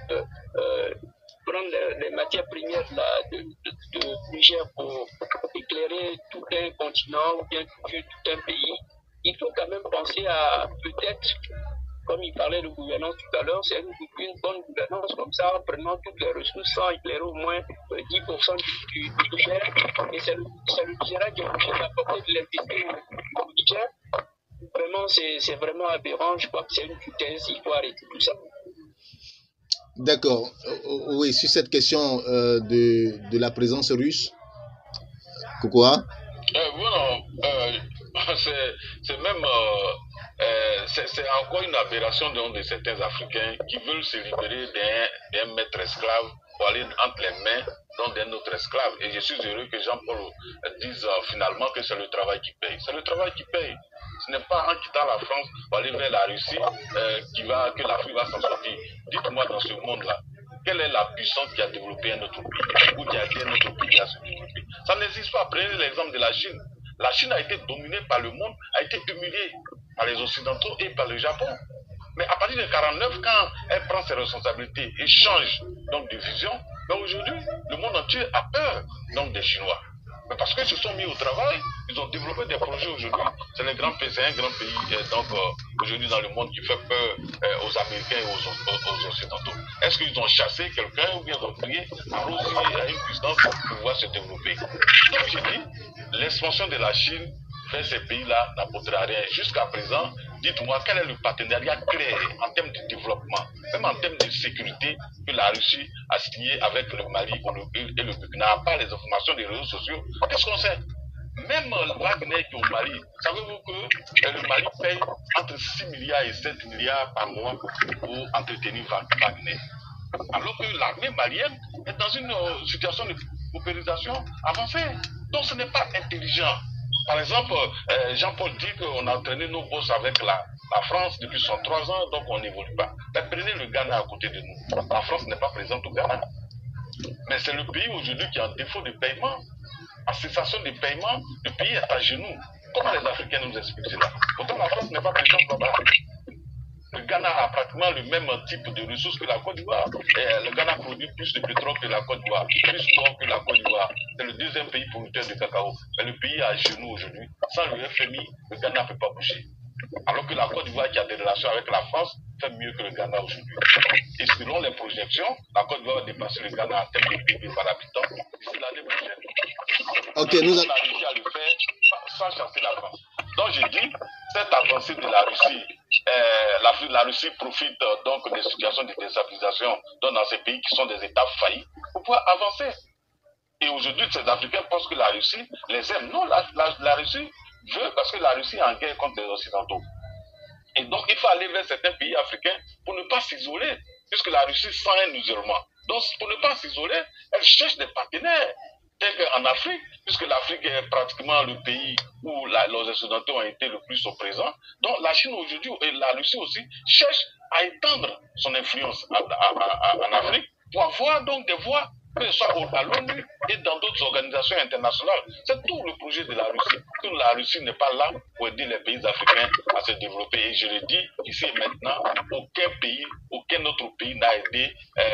prendre les matières premières de Niger pour éclairer tout un continent ou bien tout un pays, il faut quand même penser à peut-être, comme il parlait de gouvernance tout à l'heure, c'est une bonne gouvernance comme ça, en prenant toutes les ressources sans éclairer au moins 10% du Niger. Et c'est le Nigeria qui est obligé d'apporter de l'investissement au Niger. Vraiment, c'est vraiment aberrant. Je crois que c'est une foutaise. Il faut arrêter tout ça. D'accord. Oui, sur cette question de la présence russe, Koukoua? Voilà, c'est même c'est encore une aberration de certains Africains qui veulent se libérer d'un maître esclave pour aller entre les mains d'un autre esclave. Et je suis heureux que Jean-Paul dise finalement que c'est le travail qui paye. C'est le travail qui paye. Ce n'est pas en quittant la France pour aller vers la Russie que l'Afrique va s'en sortir. Dites-moi dans ce monde-là, quelle est la puissance qui a développé un autre pays ou qui a aidé un autre pays à se développer? Ça n'existe pas. Prenez l'exemple de la Chine. La Chine a été dominée par le monde, a été humiliée par les Occidentaux et par le Japon. Mais à partir de 1949, quand elle prend ses responsabilités et change donc de vision, donc aujourd'hui, le monde entier a peur donc des Chinois. Mais parce qu'ils se sont mis au travail, ils ont développé des projets aujourd'hui. C'est un grand pays donc aujourd'hui dans le monde qui fait peur aux Américains et aux Occidentaux. Est-ce qu'ils ont chassé quelqu'un ou bien ils ont crié à Russie à une puissance pour pouvoir se développer? Donc j'ai dit, l'expansion de la Chine vers ces pays-là n'apportera rien. Jusqu'à présent, dites-moi quel est le partenariat clair en termes de développement, même en termes de sécurité que la Russie a signé avec le Mali et le Burkina, à part les informations des réseaux sociaux. Qu'est-ce qu'on sait? Même le Wagner qui est au Mali, savez-vous que le Mali paye entre 6 milliards et 7 milliards par mois pour entretenir Wagner? Alors que l'armée malienne est dans une situation de paupérisation avancée. Donc ce n'est pas intelligent. Par exemple, Jean-Paul dit qu'on a entraîné nos boss avec la France depuis 103 ans, donc on n'évolue pas. Mais prenez le Ghana à côté de nous. La France n'est pas présente au Ghana. Mais c'est le pays aujourd'hui qui est en défaut de paiement. En cessation de paiement, le pays est à genoux. Comment les Africains nous expliquent cela? Pourtant, la France n'est pas présente là-bas. Le Ghana a pratiquement le même type de ressources que la Côte d'Ivoire. Le Ghana produit plus de pétrole que la Côte d'Ivoire, plus d'or que la Côte d'Ivoire. C'est le deuxième pays producteur de cacao. Mais le pays est à genoux aujourd'hui. Sans le FMI, le Ghana ne peut pas bouger. Alors que la Côte d'Ivoire, qui a des relations avec la France, fait mieux que le Ghana aujourd'hui. Et selon les projections, la Côte d'Ivoire va dépasser le Ghana en termes de PIB par habitant d'ici l'année prochaine. Ok, on a réussi à le faire sans chasser la France. Donc j'ai dit, cette avancée de la Russie, la Russie profite donc des situations de déstabilisation dans ces pays qui sont des États faillis pour pouvoir avancer. Et aujourd'hui, ces Africains pensent que la Russie les aime. Non, la Russie veut, parce que la Russie est en guerre contre les Occidentaux. Et donc, il faut aller vers certains pays africains pour ne pas s'isoler, puisque la Russie sent un isolement. Donc, pour ne pas s'isoler, elle cherche des partenaires, tels qu'en Afrique, puisque l'Afrique est pratiquement le pays où les Occidentaux ont été le plus au présent. Donc, la Chine aujourd'hui, et la Russie aussi, cherche à étendre son influence en Afrique pour avoir donc des voix, que ce soit à l'ONU et dans d'autres organisations internationales. C'est tout le projet de la Russie. Que la Russie n'est pas là pour aider les pays africains à se développer. Et je le dis ici et maintenant, aucun autre pays n'a aidé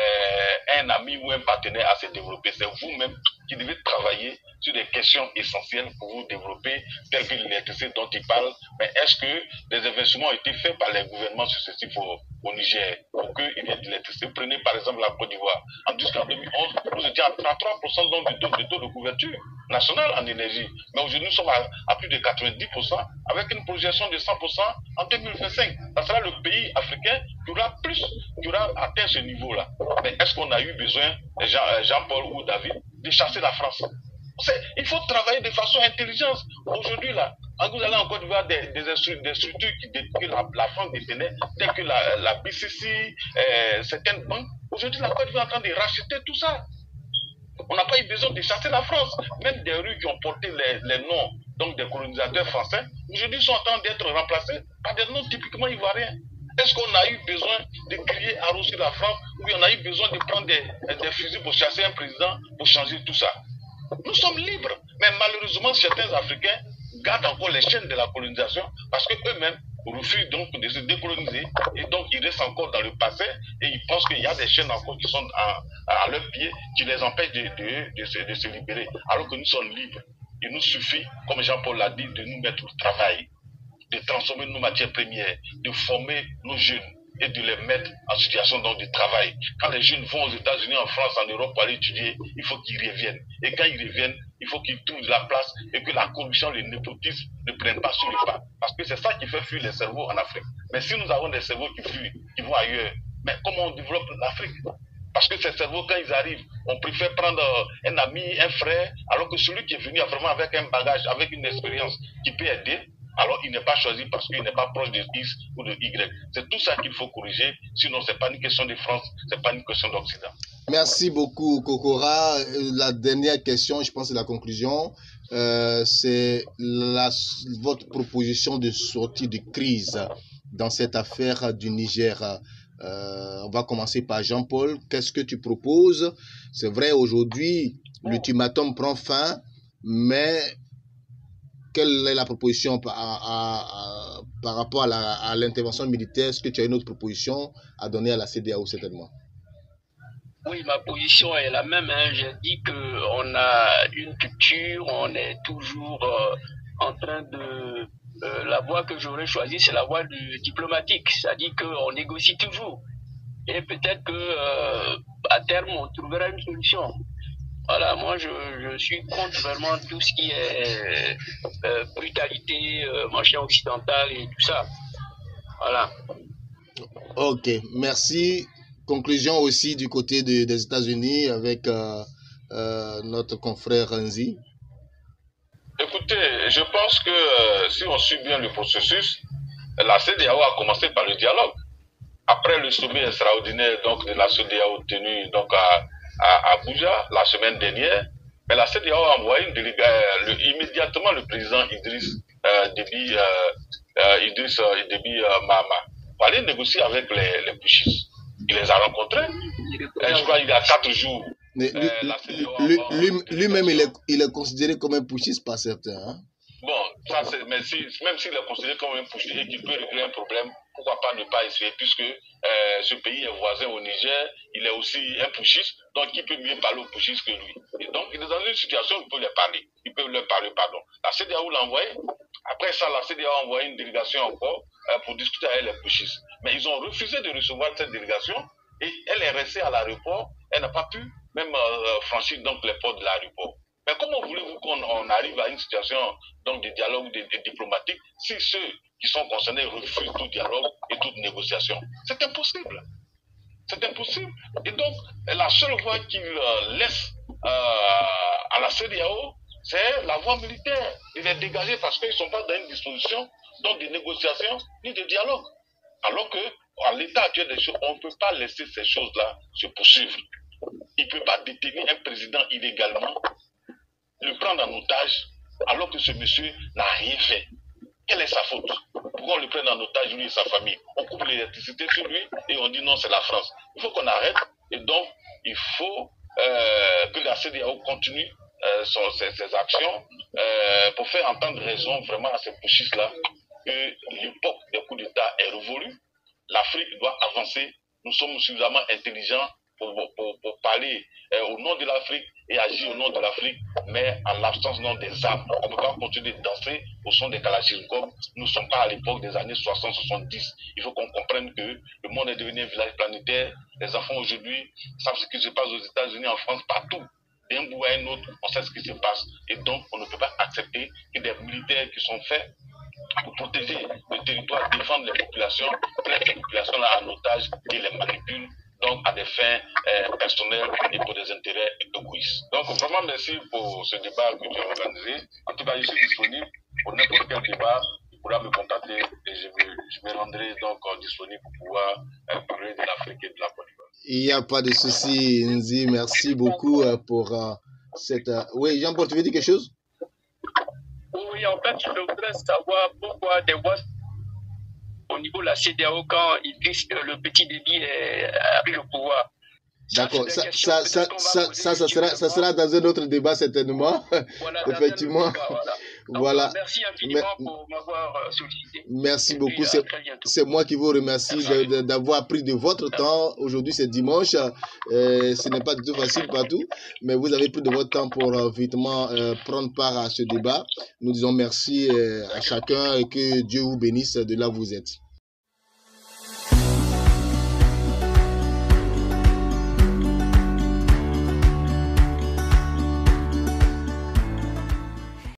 un ami ou un partenaire à se développer. C'est vous-même qui devez travailler sur des questions essentielles pour vous développer, telles que l'électricité dont il parle. Mais est-ce que des investissements ont été faits par les gouvernements successifs au Niger pour qu'il y ait de l'électricité? Prenez par exemple la Côte d'Ivoire. Jusqu'en 2011, nous étions à 33% donc du taux de couverture nationale en énergie. Mais aujourd'hui, nous sommes à plus de 90% avec une projection de 100% en 2025. Ça sera le pays africain qui aura atteint ce niveau-là. Mais est-ce qu'on a eu besoin, Jean-Paul ou David, de chasser la France? Il faut travailler de façon intelligente. Aujourd'hui, là, vous allez en Côte d'Ivoire des structures que la France détenait, telles que la BCC, certaines banques. Aujourd'hui, la Côte d'Ivoire est en train de racheter tout ça. On n'a pas eu besoin de chasser la France. Même des rues qui ont porté les noms donc des colonisateurs français, aujourd'hui sont en train d'être remplacés par des noms typiquement ivoiriens. Est-ce qu'on a eu besoin de crier à sur la France, ou on a eu besoin de prendre des fusils pour chasser un président, pour changer tout ça? Nous sommes libres, mais malheureusement certains Africains gardent encore les chaînes de la colonisation parce qu'eux-mêmes refusent donc de se décoloniser, et donc ils restent encore dans le passé et ils pensent qu'il y a des chaînes encore qui sont à leurs pieds qui les empêchent de se libérer, alors que nous sommes libres. Il nous suffit, comme Jean-Paul l'a dit, de nous mettre au travail, de transformer nos matières premières, de former nos jeunes et de les mettre en situation de travail. Quand les jeunes vont aux États-Unis, en France, en Europe pour aller étudier, il faut qu'ils reviennent. Et quand ils reviennent, il faut qu'ils trouvent de la place et que la corruption, le népotisme ne prennent pas sur le pas. Parce que c'est ça qui fait fuir les cerveaux en Afrique. Mais si nous avons des cerveaux qui fuient, qui vont ailleurs, mais comment on développe l'Afrique? Parce que ces cerveaux, quand ils arrivent, on préfère prendre un ami, un frère, alors que celui qui est venu vraiment avec un bagage, avec une expérience qui peut aider, alors il n'est pas choisi parce qu'il n'est pas proche de X ou de Y. C'est tout ça qu'il faut corriger, sinon ce n'est pas une question de France, ce n'est pas une question d'Occident. Merci beaucoup, Kokora. La dernière question, je pense, c'est la conclusion. C'est votre proposition de sortie de crise dans cette affaire du Niger. On va commencer par Jean-Paul. Qu'est-ce que tu proposes? C'est vrai, aujourd'hui, l'ultimatum prend fin, mais quelle est la proposition par rapport à l'intervention militaire? Est-ce que tu as une autre proposition à donner à la CEDEAO, certainement? Oui, ma position est la même. J'ai dit qu'on a une culture, on est toujours en train de... la voie que j'aurais choisie, c'est la voie diplomatique. C'est-à-dire qu'on négocie toujours. Et peut-être qu'à terme, on trouvera une solution. Voilà, moi je suis contre vraiment tout ce qui est brutalité, machin occidental et tout ça. Voilà. Ok, merci. Conclusion aussi du côté des États-Unis avec notre confrère Renzi. Écoutez, je pense que si on suit bien le processus, la CEDEAO a commencé par le dialogue. Après le sommet extraordinaire donc, de la CEDEAO tenu donc, à Abuja la semaine dernière, mais la CEDEAO a envoyé une délégation, immédiatement le président Idriss Déby Mahama pour aller négocier avec les putschistes. Il les a rencontrés, je crois il y a 4 jours. Lui-même, il est considéré comme un putschiste par certains. Hein? Bon, ça, même s'il est considéré comme un putschiste et qu'il peut régler un problème, pourquoi pas ne pas essayer, puisque ce pays est voisin au Niger, il est aussi un putschiste, donc il peut mieux parler aux putschistes que lui. Et donc, il est dans une situation où il peut leur parler. La CEDEAO l'a envoyé. Après ça, la CEDEAO a envoyé une délégation encore pour discuter avec les putschistes. Mais ils ont refusé de recevoir cette délégation et elle est restée à l'aéroport. Elle n'a pas pu même franchir donc les portes de l'aéroport. Mais comment voulez-vous qu'on arrive à une situation donc, de dialogue diplomatique si ceux qui sont concernés refusent tout dialogue et toute négociation? C'est impossible. C'est impossible. Et donc, la seule voie qu'ils laissent à la CEDEAO, c'est la voie militaire. Ils les dégager parce qu'ils ne sont pas dans une disposition donc, de négociation ni de dialogue. Alors qu'à l'état actuel des choses, on ne peut pas laisser ces choses-là se poursuivre. Il ne peut pas détenir un président illégalement, le prendre en otage, alors que ce monsieur n'a rien fait. Quelle est sa faute? Pourquoi on le prenne en otage, lui et sa famille? On coupe l'électricité sur lui et on dit non, c'est la France. Il faut qu'on arrête. Et donc, il faut que la CEDEAO continue ses actions pour faire entendre raison vraiment à ces putschistes-là que l'époque des coups d'État est révolue. L'Afrique doit avancer. Nous sommes suffisamment intelligents pour parler au nom de l'Afrique et agir au nom de l'Afrique, mais en l'absence des armes. On ne peut pas continuer de danser au son des kalachnikovs. Nous ne sommes pas à l'époque des années 60-70. Il faut qu'on comprenne que le monde est devenu un village planétaire. Les enfants aujourd'hui savent ce qui se passe aux États-Unis, en France, partout. D'un bout à un autre, on sait ce qui se passe. Et donc, on ne peut pas accepter que des militaires qui sont faits pour protéger le territoire, défendre les populations, prennent ces populations-là en otage et les manipulent. Donc à des fins personnelles et pour des intérêts égoïstes. Donc vraiment merci pour ce débat que tu as organisé. En tout cas, je suis disponible pour n'importe quel débat. Tu pourras me contacter et je me rendrai donc disponible pour pouvoir parler de l'Afrique et de la Côte d'Ivoire. Il n'y a pas de souci, Nzi. Merci beaucoup pour cette... Oui, Jean-Paul, tu veux dire quelque chose? Oui, en fait, je voudrais savoir pourquoi des voix au niveau de la CEDEAO quand le petit Déby a pris le pouvoir. D'accord, ça sera dans un autre débat certainement. Voilà, effectivement. Voilà. Merci infiniment pour m'avoir sollicité. Merci beaucoup. C'est moi qui vous remercie d'avoir pris de votre temps. Aujourd'hui, c'est dimanche. Ce n'est pas du tout facile partout, mais vous avez pris de votre temps pour vitement prendre part à ce débat. Nous disons merci à chacun et que Dieu vous bénisse de là où vous êtes.